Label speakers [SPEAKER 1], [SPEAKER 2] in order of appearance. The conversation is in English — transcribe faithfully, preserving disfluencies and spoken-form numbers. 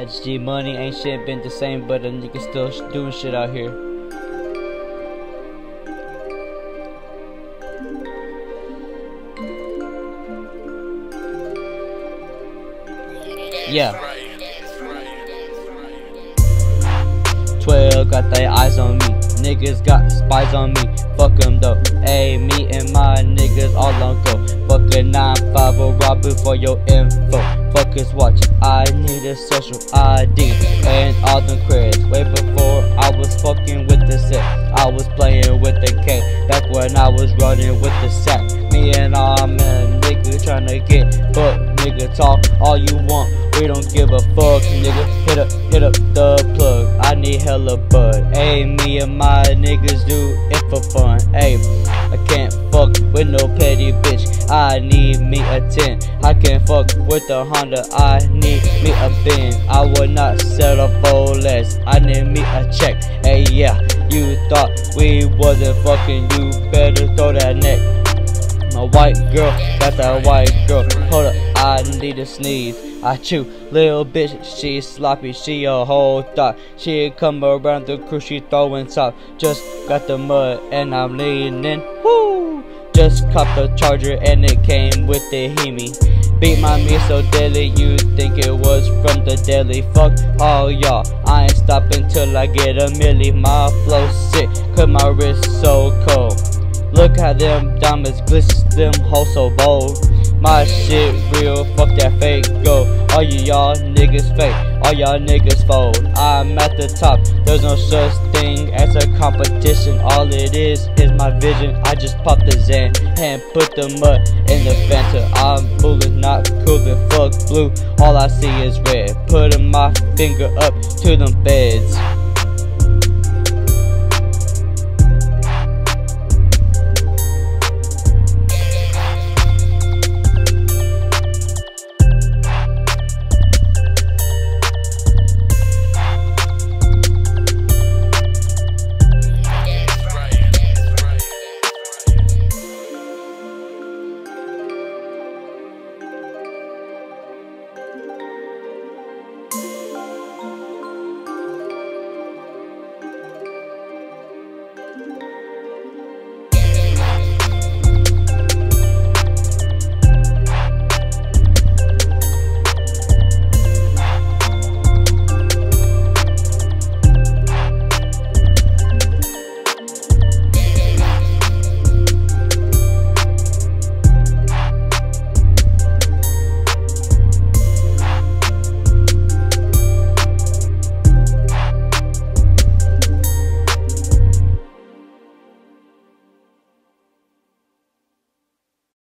[SPEAKER 1] H G money ain't shit been the same, but a nigga still sh doing shit out here. Yeah. twelve got their eyes on me. Niggas got spies on me. Fuck them though. Ayy, me and my niggas all on go. Fuck a nine five or robbery for your info. Fuckers watch. I need a social I D and all them creds. Way before I was fucking with the set. I was playing with the K. Back when I was running with the sack. Me and all man nigga tryna get fucked. Nigga talk all you want. We don't give a fuck, nigga. Hit up, hit up the plug. I need hella bud. Ayy, me and my niggas do it for fun. Ayy, I can't fuck with no petty bitch. I need me a ten. I can't fuck with a Honda. I need me a Benz. I will not settle for less. I need me a check. Ayy, yeah, you thought we wasn't fucking. You better throw that neck. My white girl, got that white girl. Hold up, I need to sneeze. I chew, little bitch, she sloppy, she a whole thought. She come around the crew, she throwing top. Just got the mud and I'm leaning. Woo! Just caught the charger and it came with the Hemi. Beat my meat so deadly, you think it was from the deli. Fuck all y'all, I ain't stopping till I get a milli. My flow sick, cause my wrist so cold. Look how them diamonds glisten, them hoes so bold. My shit real, fuck that fake go. All you y'all niggas fake, all y'all niggas fold. I'm at the top, there's no such thing as a competition. All it is is my vision. I just pop the Zan and put the mud in the Fanta. I'm moving, not coolin', fuck blue. All I see is red. Putting my finger up to them beds.